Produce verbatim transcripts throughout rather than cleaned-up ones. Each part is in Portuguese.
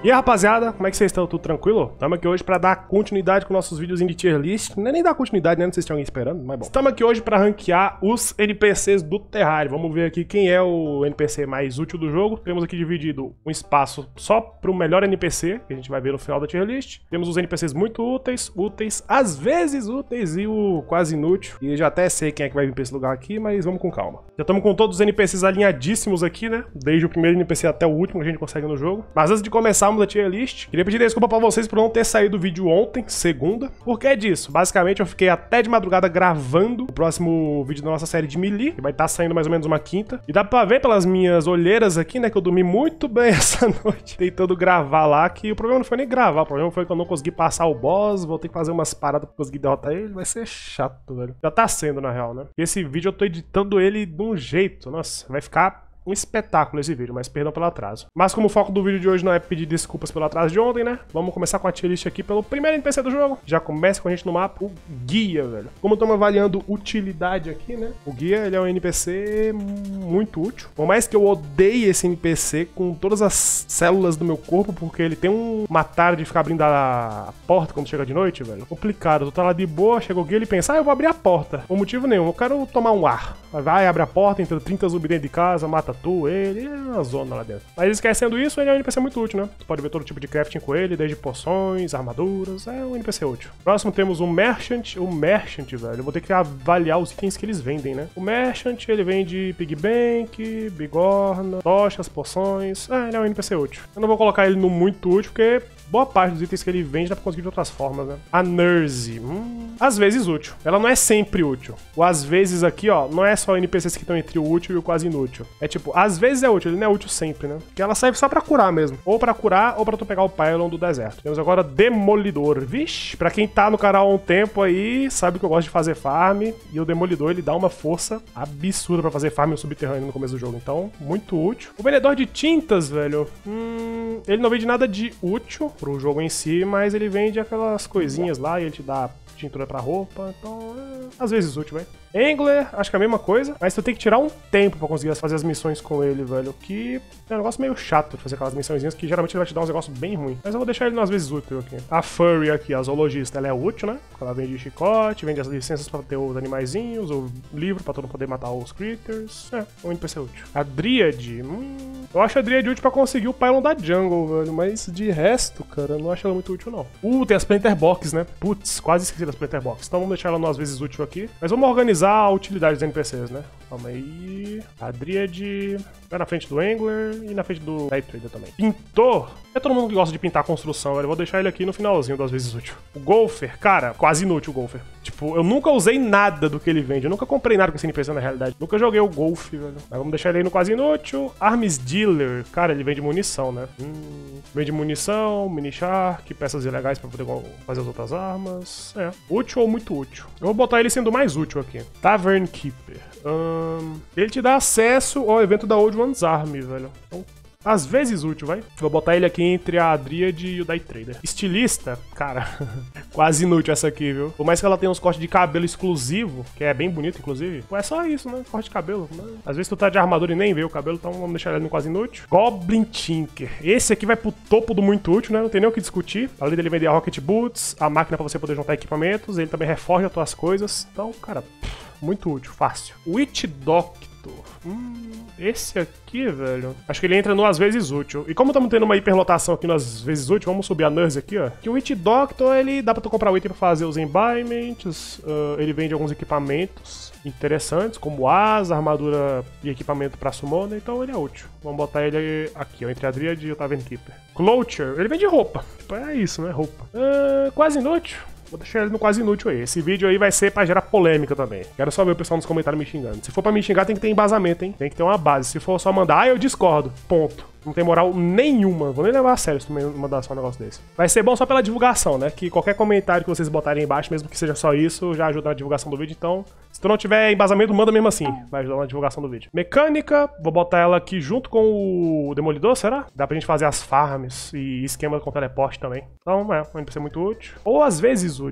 E aí, rapaziada, como é que vocês estão? Tudo tranquilo? Estamos aqui hoje para dar continuidade com nossos vídeos de tier list. Não é nem dar continuidade, né? Não sei se tem alguém esperando, mas bom. Estamos aqui hoje para ranquear os N P Cs do Terraria. Vamos ver aqui quem é o N P C mais útil do jogo. Temos aqui dividido um espaço só para o melhor N P C, que a gente vai ver no final da tier list. Temos os N P Cs muito úteis, úteis, às vezes úteis e o quase inútil. E eu já até sei quem é que vai vir para esse lugar aqui, mas vamos com calma. Já estamos com todos os N P Cs alinhadíssimos aqui, né? Desde o primeiro N P C até o último que a gente consegue no jogo. Mas antes de começarmos a tier list, queria pedir desculpa pra vocês por não ter saído o vídeo ontem, segunda. Por que disso? Basicamente, eu fiquei até de madrugada gravando o próximo vídeo da nossa série de Melee, que vai estar saindo mais ou menos uma quinta. E dá pra ver pelas minhas olheiras aqui, né, que eu dormi muito bem essa noite, tentando gravar lá, que o problema não foi nem gravar, o problema foi que eu não consegui passar o boss, vou ter que fazer umas paradas pra conseguir derrotar ele, vai ser chato, velho. Já tá sendo, na real, né? E esse vídeo eu tô editando ele de um jeito, nossa, vai ficar um espetáculo esse vídeo, mas perdão pelo atraso. Mas como o foco do vídeo de hoje não é pedir desculpas pelo atraso de ontem, né? Vamos começar com a tier list aqui pelo primeiro N P C do jogo. Já começa com a gente no mapa, o Guia, velho. Como estamos avaliando utilidade aqui, né? O Guia, ele é um N P C muito útil. Por mais que eu odeie esse N P C com todas as células do meu corpo, porque ele tem um matar de ficar abrindo a porta quando chega de noite, velho. Complicado. Tu tá lá de boa, chega o Guia, ele pensa, ah, eu vou abrir a porta. Por motivo nenhum, eu quero tomar um ar. Vai, abre a porta, entra trinta zumbis dentro de casa, mata tu, ele, é uma zona lá dentro. Mas esquecendo isso, ele é um N P C muito útil, né? Tu pode ver todo tipo de crafting com ele, desde poções, armaduras, é um N P C útil. Próximo temos o Merchant, o Merchant, velho, eu vou ter que avaliar os itens que eles vendem, né? O Merchant, ele vende Pig Bank, bigorna, tochas, poções, é, ele é um N P C útil. Eu não vou colocar ele no muito útil, porque boa parte dos itens que ele vende dá pra conseguir de outras formas, né? A Nurse, hum, às vezes útil. Ela não é sempre útil. O às vezes aqui, ó, não é só N P Cs que estão entre o útil e o quase inútil. É tipo, às vezes é útil, ele não é útil sempre, né? Porque ela serve só pra curar mesmo. Ou pra curar, ou pra tu pegar o pylon do deserto. Temos agora Demolidor. Vixe, pra quem tá no canal há um tempo aí, sabe que eu gosto de fazer farm. E o Demolidor, ele dá uma força absurda pra fazer farm no subterrâneo no começo do jogo. Então, muito útil. O Vendedor de Tintas, velho, hum, ele não vende nada de útil pro jogo em si, mas ele vende aquelas coisinhas lá e ele te dá tintura pra roupa, então é, às vezes útil, velho. Angler, acho que é a mesma coisa, mas tu tem que tirar um tempo pra conseguir fazer as missões com ele, velho, que é um negócio meio chato de fazer aquelas missõezinhas, que geralmente ele vai te dar uns negócios bem ruins. Mas eu vou deixar ele às vezes útil aqui. A Furry aqui, a zoologista, ela é útil, né? Ela vende chicote, vende as licenças pra ter os animaizinhos, o livro pra tu não poder matar os critters. É, um N P C útil. A Dryad, hum, eu acho a Dryad útil pra conseguir o pylon da jungle, velho, mas de resto, cara, eu não acho ela muito útil, não. Uh, tem as Planter Box, né? Putz, quase esqueci das Planter Box. Então vamos deixar ela no às vezes útil aqui. Mas vamos organizar a utilidade dos N P Cs, né? Calma aí. A Dryad vai na frente do Angler e na frente do Night Trader também. Pintor. É todo mundo que gosta de pintar a construção, velho. Eu vou deixar ele aqui no finalzinho das vezes útil. O Golfer, cara, quase inútil o Golfer. Tipo, eu nunca usei nada do que ele vende. Eu nunca comprei nada com esse N P C na realidade. Nunca joguei o Golf, velho. Mas vamos deixar ele aí no quase inútil. Arms Dealer. Cara, ele vende munição, né? Hum, vende munição, mini shark, peças ilegais pra poder fazer as outras armas. É. Útil ou muito útil. Eu vou botar ele sendo mais útil aqui. Tavern Keeper. Hum, ele te dá acesso ao evento da Old One's Army, velho. Então, às vezes útil, vai. Vou botar ele aqui entre a Dryad e o Night Trader. Estilista, cara, quase inútil essa aqui, viu? Por mais que ela tenha uns cortes de cabelo exclusivo, que é bem bonito, inclusive, é só isso, né? Corte de cabelo. Né? Às vezes tu tá de armadura e nem vê o cabelo, então vamos deixar ele no quase inútil. Goblin Tinker. Esse aqui vai pro topo do muito útil, né? Não tem nem o que discutir. Além dele vender a Rocket Boots, a máquina pra você poder juntar equipamentos, ele também reforja as tuas coisas. Então, cara, pff, muito útil, fácil. Witch Doctor. Hum, esse aqui, velho, acho que ele entra no às vezes útil. E como estamos tendo uma hiperlotação aqui no às vezes útil, vamos subir a Nurse aqui, ó. Que o Witch Doctor, ele dá pra tu comprar o item pra fazer os embodiments, uh, ele vende alguns equipamentos interessantes, como asa, armadura e equipamento pra summoner, então ele é útil. Vamos botar ele aqui, ó, entre a Dryad e o Tavern Keeper. Cloture, ele vende roupa. Tipo, é isso, né, roupa. Uh, quase inútil. Vou deixar ele no quase inútil aí. Esse vídeo aí vai ser pra gerar polêmica também. Quero só ver o pessoal nos comentários me xingando. Se for pra me xingar, tem que ter embasamento, hein? Tem que ter uma base. Se for só mandar, ah, eu discordo. Ponto. Não tem moral nenhuma. Vou nem levar a sério se tu me mandar só um negócio desse. Vai ser bom só pela divulgação, né? Que qualquer comentário que vocês botarem aí embaixo, mesmo que seja só isso, já ajuda na divulgação do vídeo. Então, se tu não tiver embasamento, manda mesmo assim. Vai ajudar na divulgação do vídeo. Mecânica, vou botar ela aqui junto com o Demolidor, será? Dá pra gente fazer as farms e esquema com teleporte também. Então, é, um N P C muito útil. Ou às vezes útil.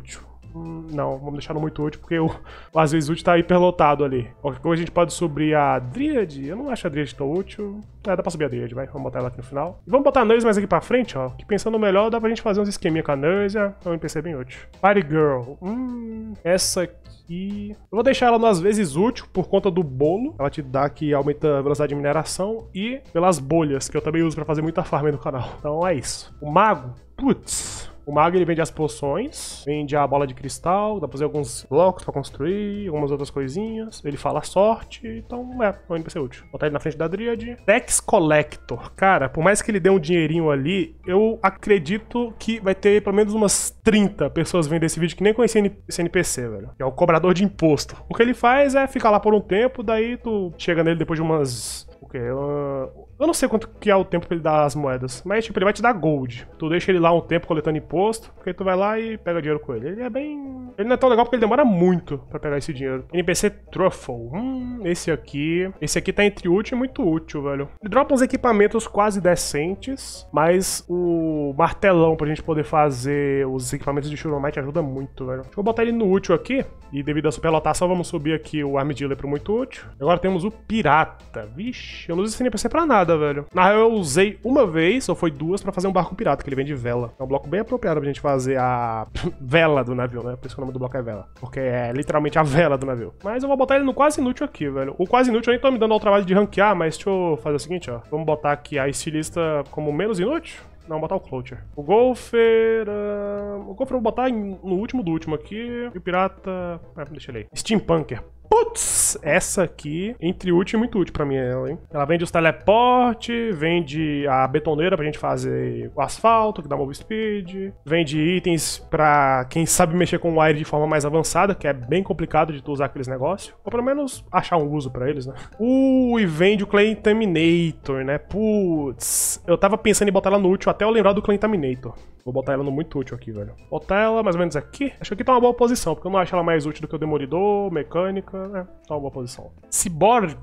Hum, não, vamos deixar no muito útil, porque o, o às vezes útil tá hiperlotado ali. Qualquer coisa a gente pode subir a Dryad. Eu não acho a Dryad tão útil. É, dá pra subir a Dryad, vai. Vamos botar ela aqui no final. E vamos botar a Nurse mais aqui pra frente, ó. Que pensando melhor, dá pra gente fazer uns esqueminha com a Nurse. É um N P C bem útil. Party Girl. Hum, essa aqui... Eu vou deixar ela no às vezes útil por conta do bolo. Ela te dá que aumenta a velocidade de mineração. E pelas bolhas, que eu também uso pra fazer muita farm aí no canal. Então é isso. O mago, putz... O mago ele vende as poções, vende a bola de cristal, dá pra fazer alguns blocos pra construir, algumas outras coisinhas. Ele fala sorte, então é, é um N P C útil. Botar ele na frente da Dryad. Tax Collector. Cara, por mais que ele dê um dinheirinho ali, eu acredito que vai ter pelo menos umas trinta pessoas vendo esse vídeo que nem conheciam esse N P C, velho. Que é o cobrador de imposto. O que ele faz é ficar lá por um tempo, daí tu chega nele depois de umas... O quê? Eu, eu não sei quanto que é o tempo pra ele dar as moedas, mas tipo, ele vai te dar gold. Tu deixa ele lá um tempo coletando imposto, porque tu vai lá e pega dinheiro com ele. Ele é bem... Ele não é tão legal porque ele demora muito pra pegar esse dinheiro. N P C Truffle. Hum, esse aqui... Esse aqui tá entre útil e muito útil, velho. Ele dropa uns equipamentos quase decentes, mas o martelão pra gente poder fazer os equipamentos de Shuromite ajuda muito, velho. Deixa eu botar ele no útil aqui, e devido à superlotação vamos subir aqui o Armed Dealer pro muito útil. Agora temos o Pirata. Vixe, eu não uso esse N P C pra nada, velho. Na real, eu usei uma vez, ou foi duas, pra fazer um barco pirata, que ele vende vela. É um bloco bem apropriado pra gente fazer a vela do navio, né? Por isso que o nome do bloco é vela. Porque é literalmente a vela do navio. Mas eu vou botar ele no quase inútil aqui, velho. O quase inútil eu nem tô me dando ao trabalho de ranquear, mas deixa eu fazer o seguinte, ó. Vamos botar aqui a estilista como menos inútil. Não, vou botar o Clocher. O Golfer... Uh... O Golfer eu vou botar em... no último do último aqui. E o Pirata... Ah, deixa ele aí. Steampunker. Putz, essa aqui, entre útil e muito útil pra mim ela, hein? Ela vende os teleporte, vende a betoneira pra gente fazer o asfalto, que dá move speed, vende itens pra quem sabe mexer com o wire de forma mais avançada, que é bem complicado de tu usar aqueles negócios, ou pelo menos achar um uso pra eles, né? Uh, e vende o Claintaminator, né? Putz, eu tava pensando em botar ela no útil até eu lembrar do Claintaminator. Vou botar ela no muito útil aqui, velho. Botar ela mais ou menos aqui. Acho que aqui tá uma boa posição, porque eu não acho ela mais útil do que o Demolidor, Mecânica. É, tá uma boa posição. Cyborg,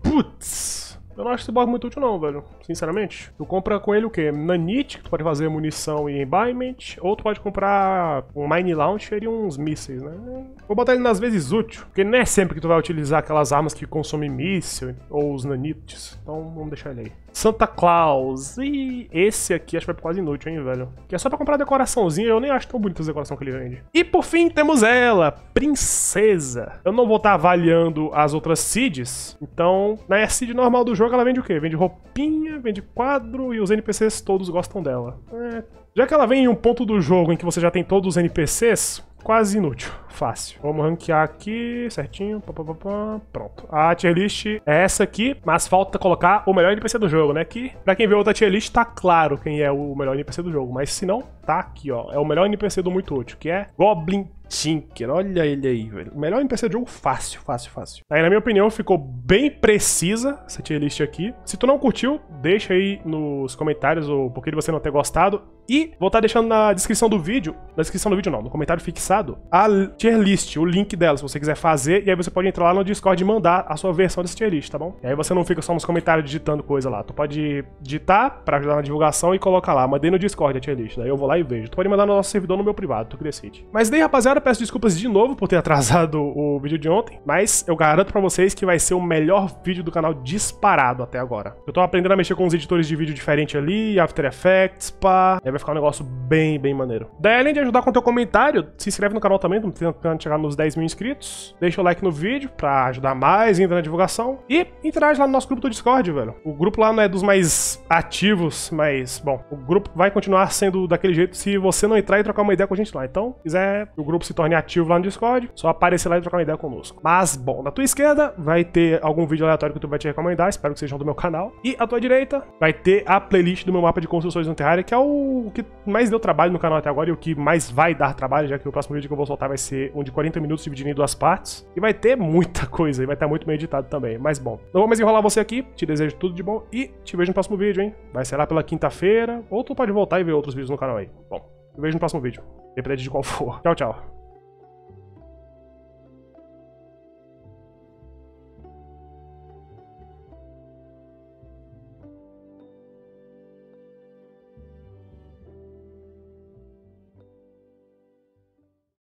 putz. Eu não acho Cyborg muito útil não, velho. Sinceramente. Tu compra com ele o quê? Nanite, que tu pode fazer munição e embiment. Ou tu pode comprar um Mine Launcher e uns mísseis, né? Vou botar ele nas vezes útil, porque não é sempre que tu vai utilizar aquelas armas que consomem míssil ou os nanites. Então vamos deixar ele aí. Santa Claus. E esse aqui acho que vai quase inútil, hein, velho. Que é só pra comprar decoraçãozinha. Eu nem acho tão bonita a decoração que ele vende. E por fim temos ela, Princesa. Eu não vou estar avaliando as outras seeds. Então, na seed normal do jogo ela vende o quê? Vende roupinha, vende quadro e os N P Cs todos gostam dela. É. Já que ela vem em um ponto do jogo em que você já tem todos os N P Cs, quase inútil. Fácil. Vamos ranquear aqui certinho. Pá, pá, pá, pá. Pronto. A tier list é essa aqui, mas falta colocar o melhor N P C do jogo, né? Que pra quem vê outra tier list tá claro quem é o melhor N P C do jogo. Mas se não, tá aqui, ó. É o melhor N P C do muito útil, que é Goblin Tinker. Olha ele aí, velho. O melhor N P C do jogo fácil, fácil, fácil. Aí, na minha opinião, ficou bem precisa essa tier list aqui. Se tu não curtiu, deixa aí nos comentários o porquê de você não ter gostado. E vou estar deixando na descrição do vídeo, na descrição do vídeo não, no comentário fixado, a tier list, o link dela, se você quiser fazer. E aí você pode entrar lá no Discord e mandar a sua versão dessa tier list, tá bom? E aí você não fica só nos comentários digitando coisa lá. Tu pode digitar pra ajudar na divulgação e colocar lá. Mandei no Discord a tier list, daí eu vou lá e vejo. Tu pode mandar no nosso servidor no meu privado, tu que decide. Mas daí, rapaziada, peço desculpas de novo por ter atrasado o vídeo de ontem, mas eu garanto pra vocês que vai ser o melhor vídeo do canal disparado até agora. Eu tô aprendendo a mexer com uns editores de vídeo diferentes ali, After Effects, pá. Aí vai ficar um negócio bem, bem maneiro. Daí, além de ajudar com o teu comentário, se inscreve no canal também, tô tentando chegar nos dez mil inscritos. Deixa o like no vídeo pra ajudar mais ainda na divulgação. E interage lá no nosso grupo do Discord, velho. O grupo lá não é dos mais ativos, mas, bom, o grupo vai continuar sendo daquele jeito se você não entrar e trocar uma ideia com a gente lá. Então, se quiser que o grupo se torne ativo lá no Discord, só aparecer lá e trocar uma ideia conosco. Mas, bom, na tua esquerda vai ter algum vídeo aleatório que tu vai te recomendar, espero que sejam do meu canal. E à tua direita vai ter a playlist do meu mapa de construções no Terraria, que é o que mais deu trabalho no canal até agora e o que mais vai dar trabalho, já que o próximo vídeo que eu vou soltar vai ser um de quarenta minutos dividido em duas partes. E vai ter muita coisa, e vai estar muito bem editado também. Mas, bom, não vou mais enrolar você aqui, te desejo tudo de bom e te vejo no próximo vídeo, hein? Vai ser lá pela quinta-feira, ou tu pode voltar e ver outros vídeos no canal aí. Bom, te vejo no próximo vídeo, depende de qual for. Tchau, tchau.